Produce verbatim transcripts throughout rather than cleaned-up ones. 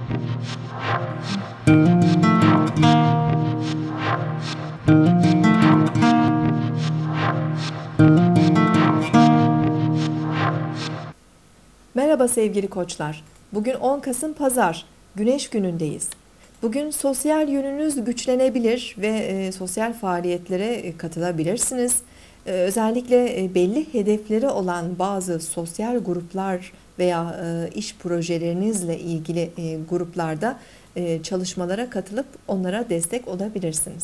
Merhaba sevgili koçlar. Bugün on Kasım Pazar, Güneş günündeyiz. Bugün sosyal yönünüz güçlenebilir ve e, sosyal faaliyetlere e, katılabilirsiniz. E, özellikle e, belli hedefleri olan bazı sosyal gruplar veya e, iş projelerinizle ilgili e, gruplarda e, çalışmalara katılıp onlara destek olabilirsiniz.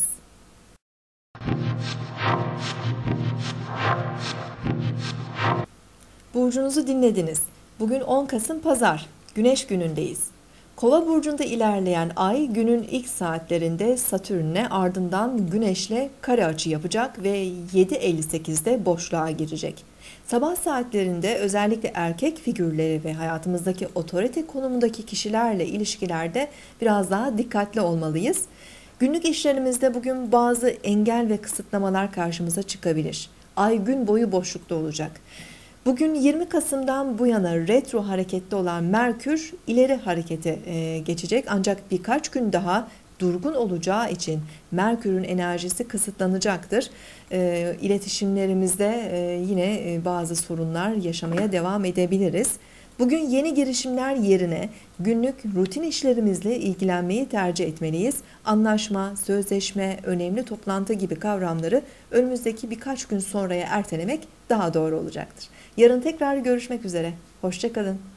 Burcunuzu dinlediniz. Bugün on Kasım Pazar, Güneş günündeyiz. Kova burcunda ilerleyen ay günün ilk saatlerinde Satürn'e, ardından Güneş'le kare açı yapacak ve yedi elli sekizde boşluğa girecek. Sabah saatlerinde özellikle erkek figürleri ve hayatımızdaki otorite konumundaki kişilerle ilişkilerde biraz daha dikkatli olmalıyız. Günlük işlerimizde bugün bazı engel ve kısıtlamalar karşımıza çıkabilir. Ay gün boyu boşlukta olacak. Bugün yirmi Kasım'dan bu yana retro hareketli olan Merkür ileri harekete geçecek. Ancak birkaç gün daha durgun olacağı için Merkür'ün enerjisi kısıtlanacaktır. İletişimlerimizde yine bazı sorunlar yaşamaya devam edebiliriz. Bugün yeni girişimler yerine günlük rutin işlerimizle ilgilenmeyi tercih etmeliyiz. Anlaşma, sözleşme, önemli toplantı gibi kavramları önümüzdeki birkaç gün sonraya ertelemek daha doğru olacaktır. Yarın tekrar görüşmek üzere. Hoşça kalın.